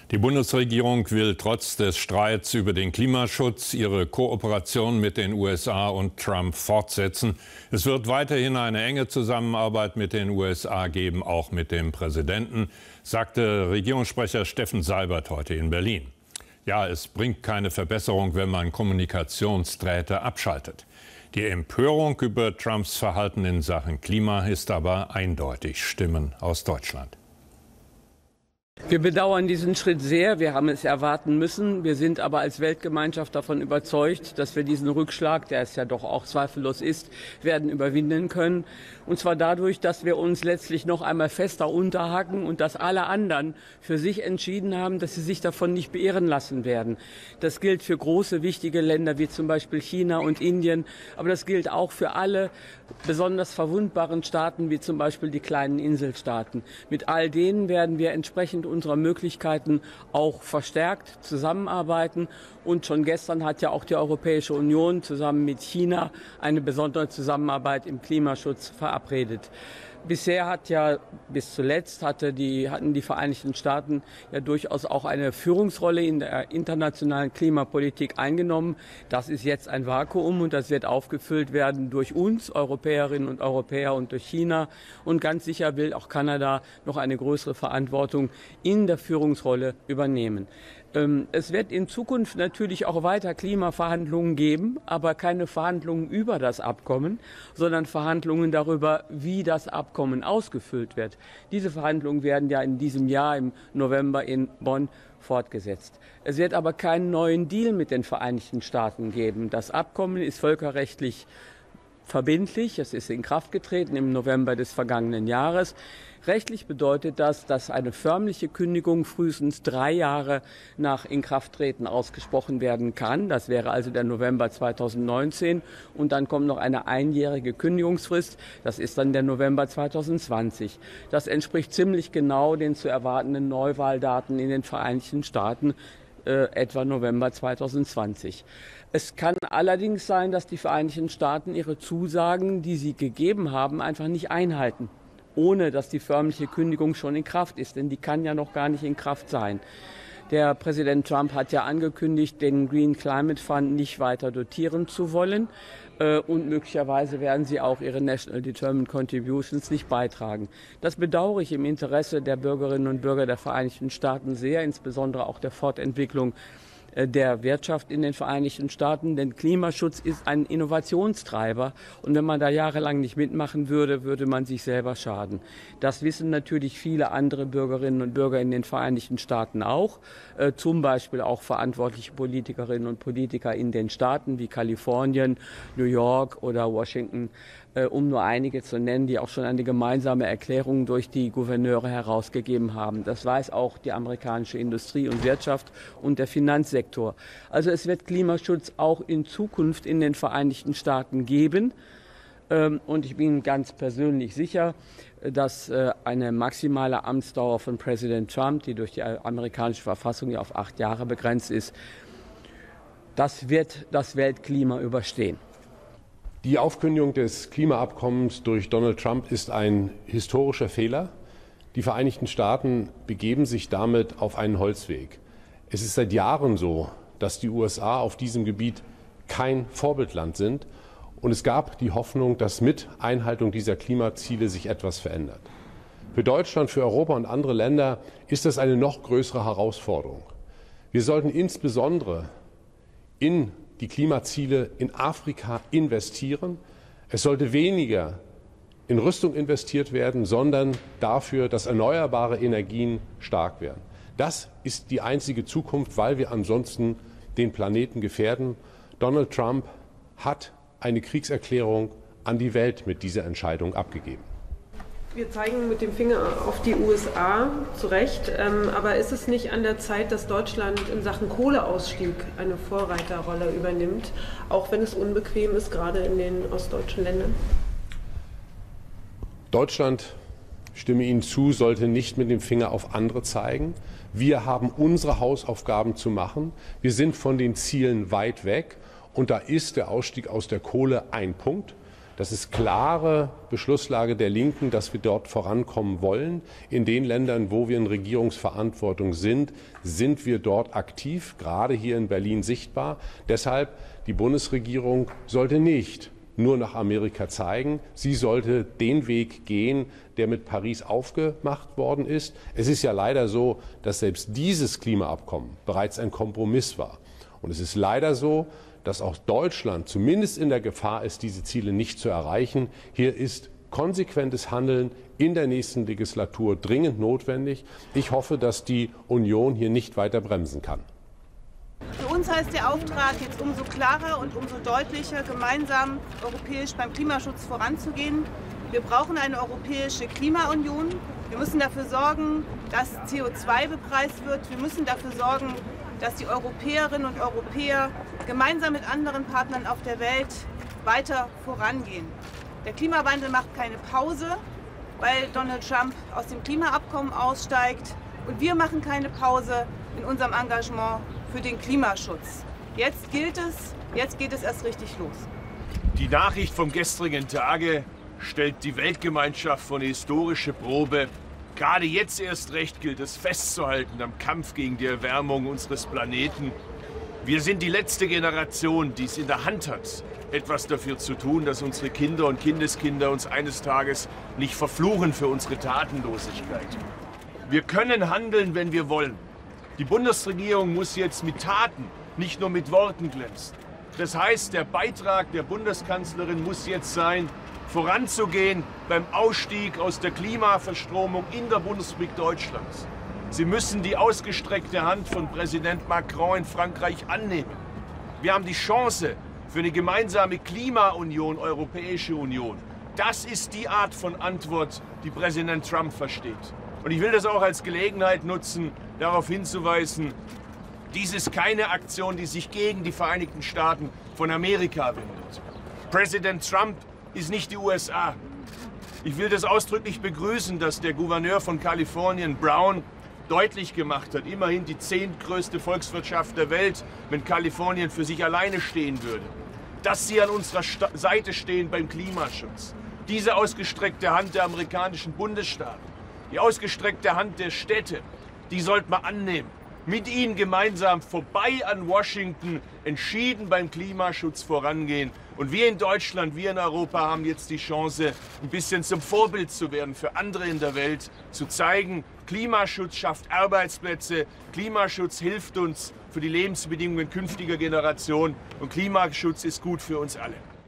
Die Bundesregierung will trotz des Streits über den Klimaschutz ihre Kooperation mit den USA und Trump fortsetzen. Es wird weiterhin eine enge Zusammenarbeit mit den USA geben, auch mit dem Präsidenten, sagte Regierungssprecher Steffen Seibert heute in Berlin. Ja, es bringt keine Verbesserung, wenn man Kommunikationsdrähte abschaltet. Die Empörung über Trumps Verhalten in Sachen Klima ist aber eindeutig. Stimmen aus Deutschland. Wir bedauern diesen Schritt sehr. Wir haben es erwarten müssen. Wir sind aber als Weltgemeinschaft davon überzeugt, dass wir diesen Rückschlag, der es ja doch auch zweifellos ist, werden überwinden können. Und zwar dadurch, dass wir uns letztlich noch einmal fester unterhaken und dass alle anderen für sich entschieden haben, dass sie sich davon nicht beirren lassen werden. Das gilt für große, wichtige Länder wie zum Beispiel China und Indien. Aber das gilt auch für alle besonders verwundbaren Staaten wie zum Beispiel die kleinen Inselstaaten. Mit all denen werden wir entsprechend unserer Möglichkeiten auch verstärkt zusammenarbeiten. Und schon gestern hat ja auch die Europäische Union zusammen mit China eine besondere Zusammenarbeit im Klimaschutz verabredet. Bisher bis zuletzt hatten die Vereinigten Staaten ja durchaus auch eine Führungsrolle in der internationalen Klimapolitik eingenommen. Das ist jetzt ein Vakuum und das wird aufgefüllt werden durch uns, Europäerinnen und Europäer, und durch China. Und ganz sicher will auch Kanada noch eine größere Verantwortung in der Führungsrolle übernehmen. Es wird in Zukunft natürlich auch weiter Klimaverhandlungen geben, aber keine Verhandlungen über das Abkommen, sondern Verhandlungen darüber, wie das Abkommen ausgefüllt wird. Diese Verhandlungen werden ja in diesem Jahr im November in Bonn fortgesetzt. Es wird aber keinen neuen Deal mit den Vereinigten Staaten geben. Das Abkommen ist völkerrechtlich verbindlich. Es ist in Kraft getreten im November des vergangenen Jahres. Rechtlich bedeutet das, dass eine förmliche Kündigung frühestens 3 Jahre nach Inkrafttreten ausgesprochen werden kann. Das wäre also der November 2019. Und dann kommt noch eine einjährige Kündigungsfrist. Das ist dann der November 2020. Das entspricht ziemlich genau den zu erwartenden Neuwahldaten in den Vereinigten Staaten, etwa November 2020. Es kann allerdings sein, dass die Vereinigten Staaten ihre Zusagen, die sie gegeben haben, einfach nicht einhalten, ohne dass die förmliche Kündigung schon in Kraft ist, denn die kann ja noch gar nicht in Kraft sein. Der Präsident Trump hat ja angekündigt, den Green Climate Fund nicht weiter dotieren zu wollen. Und möglicherweise werden sie auch ihre National Determined Contributions nicht beitragen. Das bedauere ich im Interesse der Bürgerinnen und Bürger der Vereinigten Staaten sehr, insbesondere auch der Fortentwicklung der Wirtschaft in den Vereinigten Staaten, denn Klimaschutz ist ein Innovationstreiber und wenn man da jahrelang nicht mitmachen würde, würde man sich selber schaden. Das wissen natürlich viele andere Bürgerinnen und Bürger in den Vereinigten Staaten auch, zum Beispiel auch verantwortliche Politikerinnen und Politiker in den Staaten wie Kalifornien, New York oder Washington, um nur einige zu nennen, die auch schon eine gemeinsame Erklärung durch die Gouverneure herausgegeben haben. Das weiß auch die amerikanische Industrie und Wirtschaft und der Finanzsektor. Also es wird Klimaschutz auch in Zukunft in den Vereinigten Staaten geben. Und ich bin ganz persönlich sicher, dass eine maximale Amtsdauer von Präsident Trump, die durch die amerikanische Verfassung ja auf 8 Jahre begrenzt ist, das wird das Weltklima überstehen. Die Aufkündigung des Klimaabkommens durch Donald Trump ist ein historischer Fehler. Die Vereinigten Staaten begeben sich damit auf einen Holzweg. Es ist seit Jahren so, dass die USA auf diesem Gebiet kein Vorbildland sind. Und es gab die Hoffnung, dass mit Einhaltung dieser Klimaziele sich etwas verändert. Für Deutschland, für Europa und andere Länder ist das eine noch größere Herausforderung. Wir sollten insbesondere in die Klimaziele in Afrika investieren. Es sollte weniger in Rüstung investiert werden, sondern dafür, dass erneuerbare Energien stark werden. Das ist die einzige Zukunft, weil wir ansonsten den Planeten gefährden. Donald Trump hat eine Kriegserklärung an die Welt mit dieser Entscheidung abgegeben. Wir zeigen mit dem Finger auf die USA, zu Recht. Aber ist es nicht an der Zeit, dass Deutschland in Sachen Kohleausstieg eine Vorreiterrolle übernimmt, auch wenn es unbequem ist, gerade in den ostdeutschen Ländern? Deutschland, ich stimme Ihnen zu, sollte nicht mit dem Finger auf andere zeigen. Wir haben unsere Hausaufgaben zu machen. Wir sind von den Zielen weit weg. Und da ist der Ausstieg aus der Kohle ein Punkt. Das ist klare Beschlusslage der Linken, dass wir dort vorankommen wollen. In den Ländern, wo wir in Regierungsverantwortung sind, sind wir dort aktiv, gerade hier in Berlin sichtbar. Deshalb, die Bundesregierung sollte nicht nur nach Amerika zeigen. Sie sollte den Weg gehen, der mit Paris aufgemacht worden ist. Es ist ja leider so, dass selbst dieses Klimaabkommen bereits ein Kompromiss war. Und es ist leider so, dass auch Deutschland zumindest in der Gefahr ist, diese Ziele nicht zu erreichen. Hier ist konsequentes Handeln in der nächsten Legislatur dringend notwendig. Ich hoffe, dass die Union hier nicht weiter bremsen kann. Für uns heißt der Auftrag jetzt umso klarer und umso deutlicher, gemeinsam europäisch beim Klimaschutz voranzugehen. Wir brauchen eine europäische Klimaunion. Wir müssen dafür sorgen, dass CO2 bepreist wird. Wir müssen dafür sorgen, dass die Europäerinnen und Europäer gemeinsam mit anderen Partnern auf der Welt weiter vorangehen. Der Klimawandel macht keine Pause, weil Donald Trump aus dem Klimaabkommen aussteigt. Und wir machen keine Pause in unserem Engagement für den Klimaschutz. Jetzt gilt es, jetzt geht es erst richtig los. Die Nachricht vom gestrigen Tage stellt die Weltgemeinschaft vor eine historische Probe. Gerade jetzt erst recht gilt es festzuhalten am Kampf gegen die Erwärmung unseres Planeten. Wir sind die letzte Generation, die es in der Hand hat, etwas dafür zu tun, dass unsere Kinder und Kindeskinder uns eines Tages nicht verfluchen für unsere Tatenlosigkeit. Wir können handeln, wenn wir wollen. Die Bundesregierung muss jetzt mit Taten, nicht nur mit Worten glänzen. Das heißt, der Beitrag der Bundeskanzlerin muss jetzt sein, voranzugehen beim Ausstieg aus der Klimaverstromung in der Bundesrepublik Deutschlands. Sie müssen die ausgestreckte Hand von Präsident Macron in Frankreich annehmen. Wir haben die Chance für eine gemeinsame Klimaunion, Europäische Union. Das ist die Art von Antwort, die Präsident Trump versteht. Und ich will das auch als Gelegenheit nutzen, darauf hinzuweisen, dies ist keine Aktion, die sich gegen die Vereinigten Staaten von Amerika wendet. Präsident Trump ist nicht die USA. Ich will das ausdrücklich begrüßen, dass der Gouverneur von Kalifornien, Brown, deutlich gemacht hat, immerhin die 10. größte Volkswirtschaft der Welt, wenn Kalifornien für sich alleine stehen würde, dass sie an unserer Seite stehen beim Klimaschutz. Diese ausgestreckte Hand der amerikanischen Bundesstaaten, die ausgestreckte Hand der Städte, die sollte man annehmen. Mit ihnen gemeinsam vorbei an Washington entschieden beim Klimaschutz vorangehen. Und wir in Deutschland, wir in Europa haben jetzt die Chance, ein bisschen zum Vorbild zu werden für andere in der Welt, zu zeigen, Klimaschutz schafft Arbeitsplätze, Klimaschutz hilft uns für die Lebensbedingungen künftiger Generationen und Klimaschutz ist gut für uns alle.